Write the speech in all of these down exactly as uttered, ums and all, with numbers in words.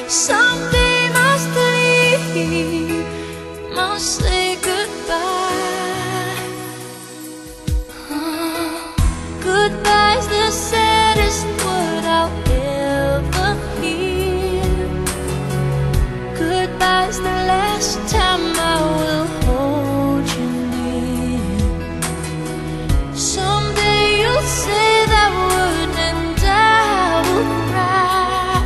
Someday must leave, must say goodbye. Oh, goodbye's the saddest word I'll ever hear. Goodbye's the last time I will hold you near. Someday you'll say that word and I will cry.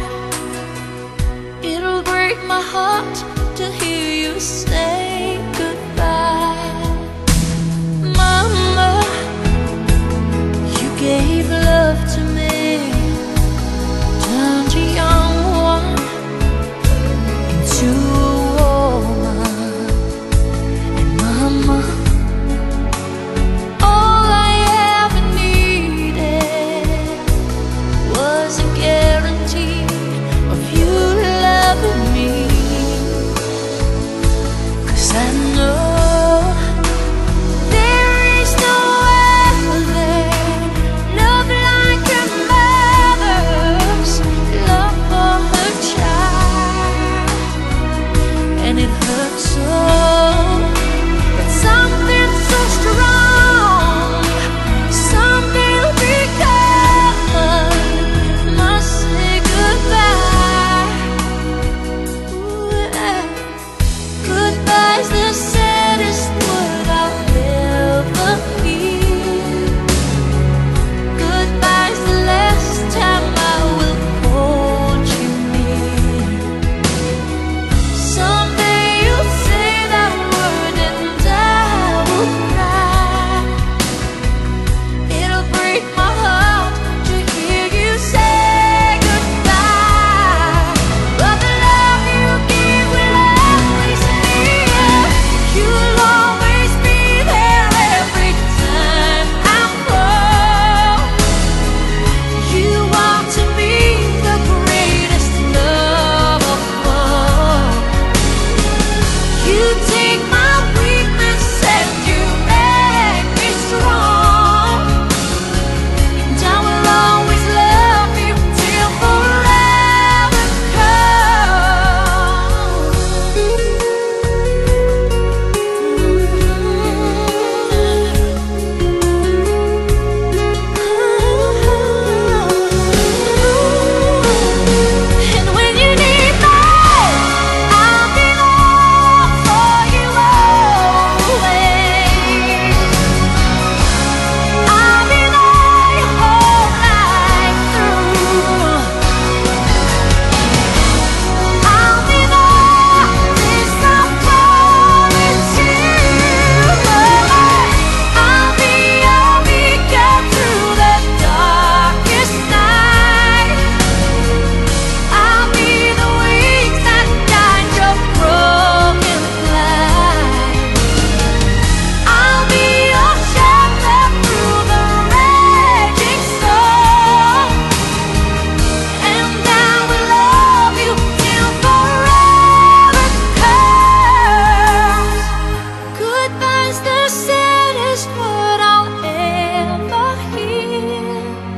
It'll break my heart to hear you say goodbye. Mama, you gave love to me, turned a young one into a woman. And Mama, all I ever needed was a guarantee of you loving me. 'Cause I know there is no other love like a mother's love for her child. And it hurts so that something so strong someday will be gone, must say goodbye. Ooh, yeah. Goodbye's the saddest word I'll ever hear. Goodbye's the last time I will hold you near. Someday you'll say that word and I will cry. It'll break my heart to hear you say goodbye. But the love you give will always be here. You'll always be there every time I'm wrong. You are to me the greatest love of all. You take my weakness and you make me strong. And I will always love you till forever comes. And when you need me, I'll be there for you always. I'll be there your whole life through. I'll be there, this I promise you. I'll be your beacon through the darkest night. I'll be the wings that guide your broken flight. I'll be your shelter through the raging storm. And I will love you till forever comes. Goodbye's the saddest word I'll ever hear.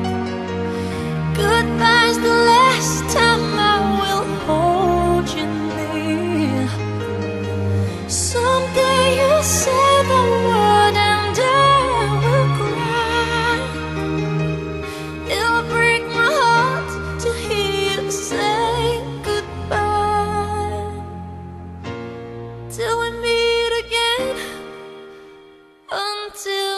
Goodbye's the last time I will hold you near. Someday you'll say the word and I will cry. It'll break my heart to hear you say goodbye. Till we meet again, until